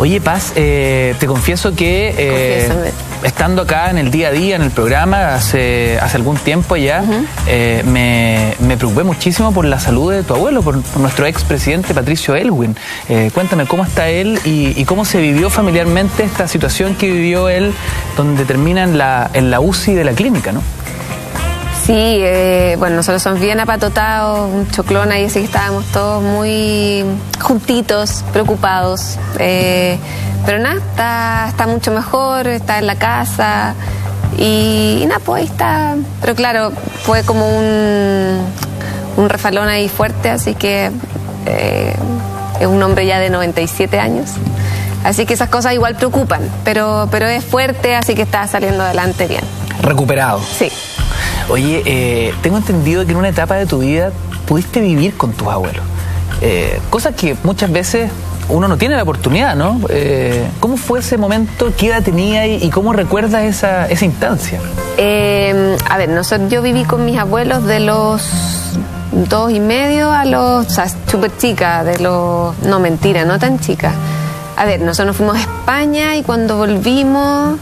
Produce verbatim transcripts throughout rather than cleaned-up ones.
Oye, Paz, eh, te confieso que eh, estando acá en el día a día, en el programa, hace, hace algún tiempo ya, uh-huh. eh, me, me preocupé muchísimo por la salud de tu abuelo, por, por nuestro expresidente Patricio Aylwin. Eh, cuéntame cómo está él y, y cómo se vivió familiarmente esta situación que vivió él, donde termina en la, en la U C I de la clínica, ¿no? Sí, eh, bueno, nosotros somos bien apatotados, un choclón ahí, así que estábamos todos muy juntitos, preocupados. Eh, pero nada, está, está mucho mejor, está en la casa y, y nada, pues ahí está. Pero claro, fue como un, un refalón ahí fuerte, así que eh, es un hombre ya de noventa y siete años. Así que esas cosas igual preocupan, pero, pero es fuerte, así que está saliendo adelante bien. ¿Recuperado? Sí. Oye, eh, tengo entendido que en una etapa de tu vida pudiste vivir con tus abuelos. Eh, cosas que muchas veces uno no tiene la oportunidad, ¿no? Eh, ¿Cómo fue ese momento? ¿Qué edad tenía y, y cómo recuerdas esa, esa instancia? Eh, a ver, nosotros, yo viví con mis abuelos de los dos y medio a los... O sea, súper chica, de los... No, mentira, no tan chica. A ver, nosotros nos fuimos a España y cuando volvimos...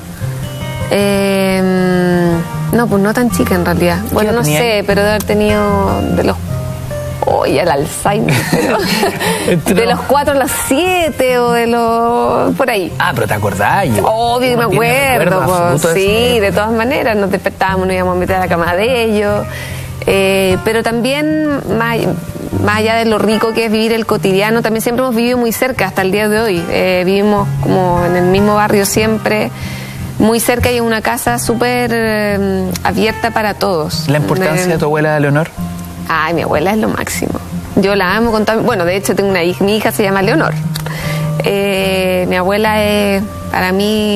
Eh, no, pues no tan chica en realidad. Bueno, no sé, pero de haber tenido de los... Oye, el Alzheimer, pero... de los cuatro a los siete o de los... por ahí. Ah, pero ¿te acordás? Yo, Obvio, me acuerdo. Pues, sí, de todas maneras, nos despertábamos, nos íbamos a meter a la cama de ellos. Eh, pero también, más, más allá de lo rico que es vivir el cotidiano, también siempre hemos vivido muy cerca hasta el día de hoy. Eh, vivimos como en el mismo barrio siempre, muy cerca, y en una casa súper eh, abierta para todos. ¿La importancia eh, de tu abuela Leonor? Ay, mi abuela es lo máximo. Yo la amo con todo. Bueno, de hecho tengo una hija, mi hija se llama Leonor. Eh, mi abuela es para mí,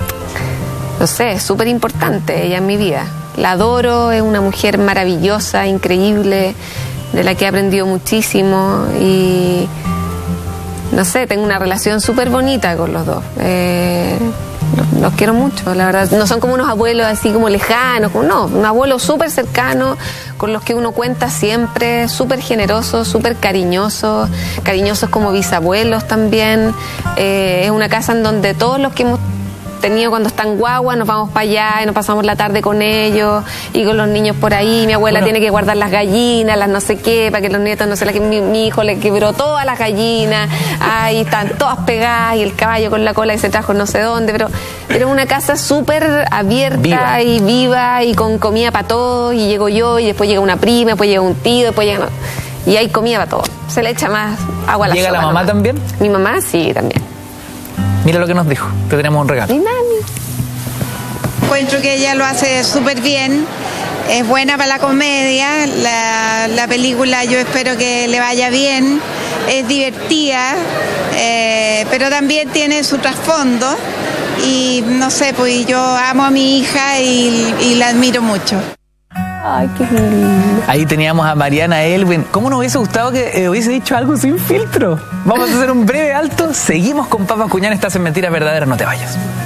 no sé, es súper importante ella en mi vida. La adoro, es una mujer maravillosa, increíble, de la que he aprendido muchísimo y no sé, tengo una relación súper bonita con los dos. Eh, los, los quiero mucho, la verdad. No son como unos abuelos así como lejanos, como, no, un abuelo súper cercano, con los que uno cuenta siempre, súper generosos, súper cariñosos, cariñosos como bisabuelos también. Eh, es una casa en donde todos los que hemos tenido cuando están guagua, nos vamos para allá y nos pasamos la tarde con ellos y con los niños por ahí. Mi abuela bueno. tiene que guardar las gallinas, las no sé qué, para que los nietos no se las... Mi, mi hijo le quebró todas las gallinas, ahí están todas pegadas y el caballo con la cola y se trajo no sé dónde, pero era una casa súper abierta viva. y viva y con comida para todos, y llego yo y después llega una prima, después llega un tío, después llega... y hay comida para todos. Se le echa más agua a la sopa. ¿Llega la mamá nomás. también? Mi mamá sí, también. Mira lo que nos dijo, te tenemos un regalo. Mi mami. Encuentro que ella lo hace súper bien, es buena para la comedia, la, la película yo espero que le vaya bien, es divertida, eh, pero también tiene su trasfondo y no sé, pues yo amo a mi hija y, y la admiro mucho. Ay, qué lindo. Ahí teníamos a Mariana Aylwin. ¿Cómo nos hubiese gustado que eh, hubiese dicho algo sin filtro? Vamos a hacer un breve alto. Seguimos con Papas Cuñán. Estás en Mentiras Verdaderas. No te vayas.